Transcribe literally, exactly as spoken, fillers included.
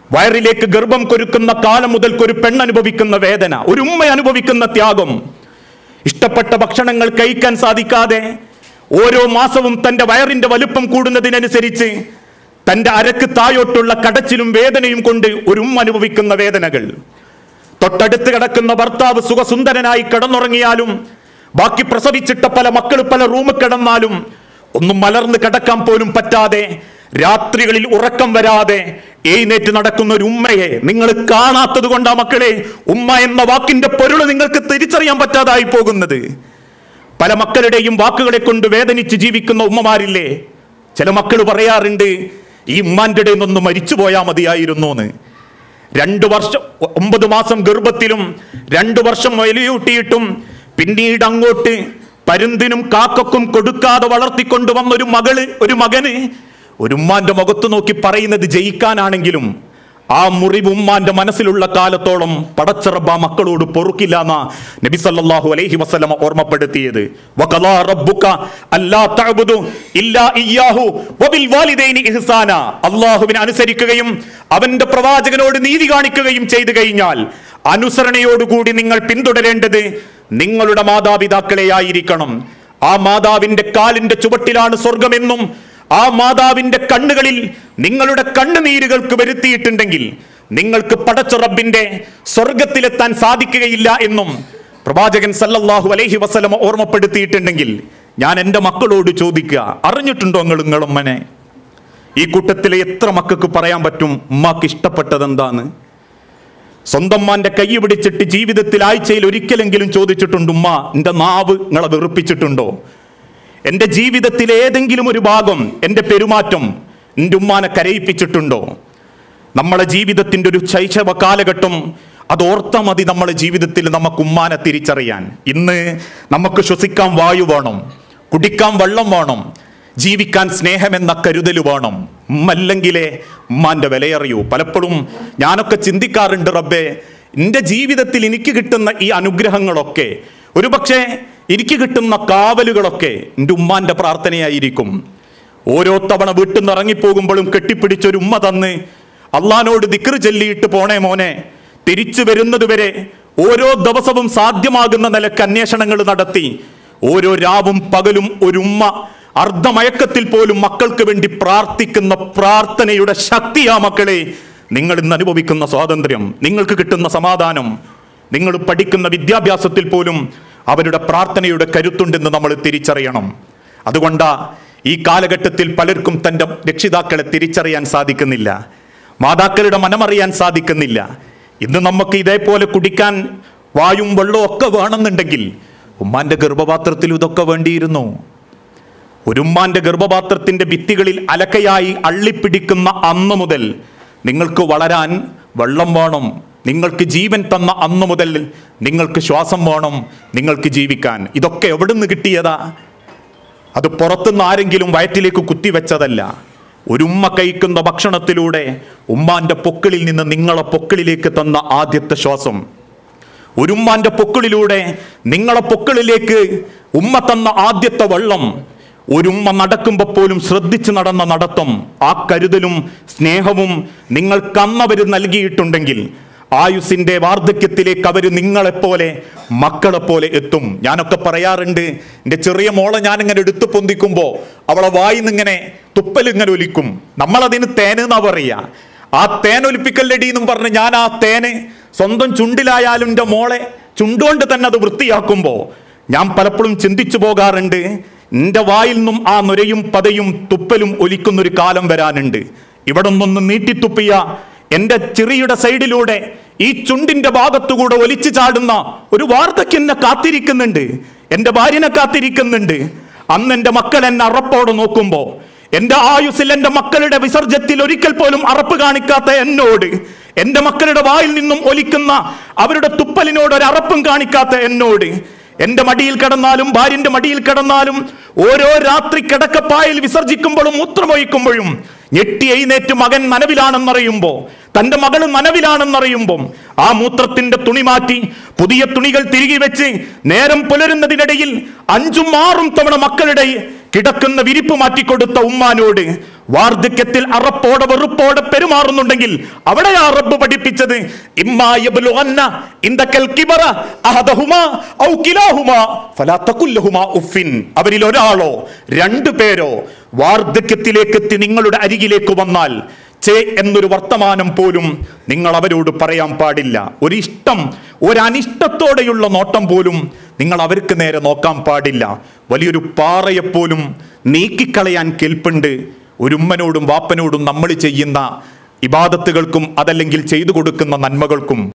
വയറിലേക്ക് ഗർഭം കൊരുക്കുന്ന കാലം മുതൽക്കൊരു പെണ്ണനുഭവിക്കുന്ന വേദന, ഒരു ഉമ്മ അനുഭവിക്കുന്ന ത്യാഗം, ഇഷ്ടപ്പെട്ട ഭക്ഷണങ്ങൾ കഴിക്കാൻ സാധിക്കാതെ ഓരോ മാസവും തൻ്റെ വയറിന്റെ വലുപ്പം കൂടുന്നതിനനുസരിച്ച് തൻ്റെ അരക്ക് തായോട്ടുള്ള കടച്ചിലും വേദനയും കൊണ്ട് ഒരു ഉമ്മ അനുഭവിക്കുന്ന വേദനകൾ, തൊട്ടടുത്ത് കിടക്കുന്ന ഭർത്താവ് സുഖസുന്ദരനായി കിടന്നുറങ്ങിയാലും ബാക്കി പ്രസവിച്ചിട്ട പല മക്കൾ പല റൂമിൽ കിടന്നാലും ഒന്നും മലർന്ന് കിടക്കാൻ പോലും പറ്റാതെ രാത്രികളിൽ ഉറക്കം വരാതെ എഴുന്നേറ്റ് നടക്കുന്ന ഒരു ഉമ്മയെ നിങ്ങൾ കാണാത്തത് കൊണ്ടാ മക്കളെ ഉമ്മ എന്ന വാക്കിന്റെ പൊരുൾ നിങ്ങൾക്ക് തിരിച്ചറിയാൻ പറ്റാതായി പോകുന്നത്. പല മക്കളുടെയും വാക്കുകളെ കൊണ്ട് വേദനിച്ച് ജീവിക്കുന്ന ഉമ്മമാരില്ലേ? ചില മക്കൾ പറയാറുണ്ട്, ഈ ഉമ്മാന്റെ ഇടയിൽ നിന്നൊന്ന് മരിച്ചു പോയാൽ മതിയായിരുന്നു എന്ന്. രണ്ടു വർഷം ഒമ്പത് മാസം ഗർഭത്തിലും രണ്ടു വർഷം വലിയൂട്ടിയിട്ടും പിന്നീട് അങ്ങോട്ട് പരുന്തിനും കാക്കക്കും കൊടുക്കാതെ വളർത്തിക്കൊണ്ടുവന്ന ഒരു മകള് ഒരു മകന് ഒരു ഉമ്മാന്റെ മുഖത്ത് നോക്കി പറയുന്നത് ജയിക്കാനാണെങ്കിലും ആ മുറിവ് ഉമ്മാന്റെ മനസ്സിലുള്ള കാലത്തോളം പടച്ചറബ് ആ മക്കളോട് പൊറുക്കില്ല എന്ന നബി സല്ലല്ലാഹു അലൈഹി വസല്ലമ ഓർമ്മപ്പെടുത്തിയത്. വഖലാ റബ്ബുക അല്ലാ തഅബുദു ഇല്ലാ ഇയ്യാഹു വബിൽ വാലിദൈനി ഇഹ്സാന. അല്ലാഹുവിനെ അനുസരിക്കുകയും അവന്റെ പ്രവാചകനോട് നീതി കാണിക്കുകയും ചെയ്തു കഴിഞ്ഞാൽ അനുസരണയോടുകൂടി നിങ്ങൾ പിന്തുടരേണ്ടത് നിങ്ങളുടെ മാതാപിതാക്കളെ ആയിരിക്കണം. ആ മാതാവിന്റെ കാലിന്റെ ചുവട്ടിലാണ് സ്വർഗമെന്നും ആ മാതാവിന്റെ കണ്ണുകളിൽ നിങ്ങളുടെ കണ്ണുനീരുകൾക്ക് വരുത്തിയിട്ടുണ്ടെങ്കിൽ നിങ്ങൾക്ക് പടച്ച റബ്ബിന്റെ സ്വർഗത്തിലെത്താൻ സാധിക്കുകയില്ല എന്നും പ്രവാചകൻ സല്ലല്ലാഹു അലൈഹി വസല്ലമ ഓർമ്മപ്പെടുത്തിയിട്ടുണ്ടെങ്കിൽ ഞാൻ എൻ്റെ മക്കളോട് ചോദിക്കുക, അറിഞ്ഞിട്ടുണ്ടോ നിങ്ങൾ നിങ്ങളുമ്മനെ? ഈ കൂട്ടത്തിലെ എത്ര മക്കൾക്ക് പറയാൻ പറ്റും ഉമ്മാക്ക് ഇഷ്ടപ്പെട്ടത് എന്താന്ന്? സ്വന്തം മാന്റെ കൈ പിടിച്ചിട്ട് ജീവിതത്തിൽ ആഴ്ചയിൽ ഒരിക്കലെങ്കിലും ചോദിച്ചിട്ടുണ്ട്, ഉമ്മ എൻ്റെ നാവ് നിങ്ങളെ വെറുപ്പിച്ചിട്ടുണ്ടോ? എൻ്റെ ജീവിതത്തിലെ ഏതെങ്കിലും ഒരു ഭാഗം, എൻ്റെ പെരുമാറ്റം എൻ്റെ ഉമ്മാനെ കരയിപ്പിച്ചിട്ടുണ്ടോ? നമ്മളെ ജീവിതത്തിൻ്റെ ഒരു ശൈശവ കാലഘട്ടം അത് ഓർത്താൽ മതി നമ്മളെ ജീവിതത്തിൽ നമുക്ക് ഉമ്മാനെ തിരിച്ചറിയാൻ. ഇന്ന് നമുക്ക് ശ്വസിക്കാൻ വായു വേണം, കുടിക്കാൻ വെള്ളം വേണം, ജീവിക്കാൻ സ്നേഹമെന്ന കരുതൽ വേണം. ഉമ്മല്ലെങ്കിലേ ഉമ്മാൻ്റെ വിലയറിയൂ. പലപ്പോഴും ഞാനൊക്കെ ചിന്തിക്കാറുണ്ട്, റബ്ബേ എൻ്റെ ജീവിതത്തിൽ എനിക്ക് കിട്ടുന്ന ഈ അനുഗ്രഹങ്ങളൊക്കെ ഒരുപക്ഷെ എനിക്ക് കിട്ടുന്ന കാവലുകളൊക്കെ എൻ്റെ ഉമ്മാന്റെ പ്രാർത്ഥനയായിരിക്കും. ഓരോ തവണ വീട്ടിൽ നിന്ന് ഇറങ്ങിപ്പോകുമ്പോഴും കെട്ടിപ്പിടിച്ചൊരു ഉമ്മ തന്ന് അള്ളാനോട് ദിക്ർ ചൊല്ലിയിട്ട് പോണേ മോനെ, തിരിച്ചു വരുന്നത് വരെ ഓരോ ദിവസവും സാധ്യമാകുന്ന നിലക്ക് അന്വേഷണങ്ങൾ നടത്തി ഓരോ രാവും പകലും ഒരു ഉമ്മ അർദ്ധമയക്കത്തിൽ പോലും മക്കൾക്ക് വേണ്ടി പ്രാർത്ഥിക്കുന്ന പ്രാർത്ഥനയുടെ ശക്തിയാ മക്കളെ നിങ്ങൾ ഇന്ന് അനുഭവിക്കുന്ന സ്വാതന്ത്ര്യം, നിങ്ങൾക്ക് കിട്ടുന്ന സമാധാനം. നിങ്ങൾ പഠിക്കുന്ന വിദ്യാഭ്യാസത്തിൽ പോലും അവരുടെ പ്രാർത്ഥനയുടെ കരുത്തുണ്ടെന്ന് നമ്മൾ തിരിച്ചറിയണം. അതുകൊണ്ടാ ഈ കാലഘട്ടത്തിൽ പലർക്കും തൻ്റെ രക്ഷിതാക്കളെ തിരിച്ചറിയാൻ സാധിക്കുന്നില്ല, മാതാക്കളുടെ മനമറിയാൻ സാധിക്കുന്നില്ല. ഇന്ന് നമുക്ക് ഇതേപോലെ കുടിക്കാൻ വായും വെള്ളവും ഒക്കെ വേണമെന്നുണ്ടെങ്കിൽ ഉമ്മാന്റെ ഗർഭപാത്രത്തിൽ ഇതൊക്കെ വേണ്ടിയിരുന്നു. ഒരു ഉമ്മാന്റെ ഗർഭപാത്രത്തിന്റെ ഭിത്തികളിൽ അലക്കയായി അള്ളിപ്പിടിക്കുന്ന അന്ന് മുതൽ നിങ്ങൾക്ക് വളരാൻ വെള്ളം വേണം, നിങ്ങൾക്ക് ജീവൻ തന്ന അന്നു മുതൽ നിങ്ങൾക്ക് ശ്വാസം വേണം, നിങ്ങൾക്ക് ജീവിക്കാൻ. ഇതൊക്കെ എവിടെ നിന്ന് കിട്ടിയതാ? അത് പുറത്തുനിന്ന് ആരെങ്കിലും വയറ്റിലേക്ക് കുത്തിവെച്ചതല്ല. ഒരു ഉമ്മ കഴിക്കുന്ന ഭക്ഷണത്തിലൂടെ ഉമ്മാന്റെ പൊക്കിളിൽ നിന്ന് നിങ്ങളെ പൊക്കിളിലേക്ക് തന്ന ആദ്യത്തെ ശ്വാസം, ഒരു ഉമ്മാന്റെ പൊക്കിളിലൂടെ നിങ്ങളെ പൊക്കിളിലേക്ക് ഉമ്മ തന്ന ആദ്യത്തെ വെള്ളം, ഒരു ഉമ്മ നടക്കുമ്പോൾ പോലും ശ്രദ്ധിച്ച് നടന്ന നടത്തം, ആ കരുതലും സ്നേഹവും നിങ്ങൾക്ക് അന്നവർ നൽകിയിട്ടുണ്ടെങ്കിൽ ആയുസിന്റെ വാർദ്ധക്യത്തിലേക്ക് അവർ നിങ്ങളെപ്പോലെ മക്കളെപ്പോലെ എത്തും. ഞാനൊക്കെ പറയാറുണ്ട്, എൻ്റെ ചെറിയ മോളെ ഞാനിങ്ങനെ എടുത്തു പൊന്തിക്കുമ്പോൾ അവളെ വായിന്നിങ്ങനെ തുപ്പലിങ്ങനെ ഒലിക്കും. നമ്മളതിന് തേനെന്നാ പറയുക. ആ തേനൊലിപ്പിക്കല്ലടി എന്നും പറഞ്ഞ് ഞാൻ ആ തേന് സ്വന്തം ചുണ്ടിലായാലും എൻ്റെ മോളെ ചുണ്ടുകൊണ്ട് തന്നെ അത് വൃത്തിയാക്കുമ്പോൾ ഞാൻ പലപ്പോഴും ചിന്തിച്ചു പോകാറുണ്ട്, എൻ്റെ വായിൽ നിന്നും ആ നുരയും പതയും തുപ്പലും ഒലിക്കുന്നൊരു കാലം വരാനുണ്ട്. ഇവിടെ നിന്നൊന്ന് നീട്ടിത്തുപ്പിയ എൻ്റെ ചെറിയുടെ സൈഡിലൂടെ ഈ ചുണ്ടിന്റെ ഭാഗത്തുകൂടെ ഒലിച്ചു ചാടുന്ന ഒരു വാർദ്ധക്യം എന്നെ കാത്തിരിക്കുന്നുണ്ട്, എൻ്റെ ഭാര്യനെ കാത്തിരിക്കുന്നുണ്ട്. അന്ന് എൻ്റെ മക്കൾ എന്നെ അറപ്പോടെ നോക്കുമ്പോൾ, എൻ്റെ ആയുസ്സിൽ എൻ്റെ മക്കളുടെ വിസർജ്യത്തിൽ ഒരിക്കൽ പോലും അറപ്പ് കാണിക്കാത്ത എന്നോട്, എൻ്റെ മക്കളുടെ വായിൽ നിന്നും ഒലിക്കുന്ന അവരുടെ തുപ്പലിനോട് ഒരു അറപ്പും കാണിക്കാത്ത എന്നോട്, എൻ്റെ മടിയിൽ കിടന്നാലും ഭാര്യന്റെ മടിയിൽ കിടന്നാലും ഓരോ രാത്രി കിടക്കപ്പായിൽ വിസർജിക്കുമ്പോഴും മൂത്രമൊഴിക്കുമ്പോഴും ഞെട്ടി എഴുന്നേറ്റ് മകൻ നനവിലാണെന്നറിയുമ്പോൾ, തൻ്റെ മകൾ നനവിലാണെന്നറിയുമ്പം ആ മൂത്രത്തിന്റെ തുണി മാറ്റി പുതിയ തുണികൾ തിരികെ വെച്ച് നേരം പുലരുന്നതിനിടയിൽ അഞ്ചും ആറും തവണ മക്കളുടെ കിടക്കുന്ന വിരിപ്പ് മാറ്റിക്കൊടുത്ത ഉമ്മാനോട് വാർദ്ധക്യത്തിൽ അറപ്പോടെ വെറുപ്പോടെ പെരുമാറുന്നുണ്ടെങ്കിൽ അവിടെയാ റബ്ബ് പഠിപ്പിച്ചത് ഇമ്മാ യബ്ലുഗന്ന ഇൻദകൽ കിബറ അഹദഹുമാ ഔ കിലാഹുമാ ഫലാ തഖുൽ ലഹുമാ ഉഫിൻ. അവരിൽ ഒരാളോ രണ്ടു പേരോ വാർദ്ധക്യത്തിലേക്ക് എത്തി നിങ്ങളുടെ അരികിലേക്ക് വന്നാൽ ചേ എന്നൊരു വർത്തമാനം പോലും നിങ്ങൾ അവരോട് പറയാൻ പാടില്ല. ഒരിഷ്ടം ഒരനിഷ്ടത്തോടെയുള്ള നോട്ടം പോലും നിങ്ങൾ അവർക്ക് നേരെ നോക്കാൻ പാടില്ല. വലിയൊരു പാറയെപ്പോലും നീക്കിക്കളയാൻ കെൽപ്പുണ്ട് ഒരു ഉമ്മനോടും വാപ്പനോടും നമ്മൾ ചെയ്യുന്ന ഇബാദത്തുകൾക്കും അതല്ലെങ്കിൽ ചെയ്തു കൊടുക്കുന്ന നന്മകൾക്കും.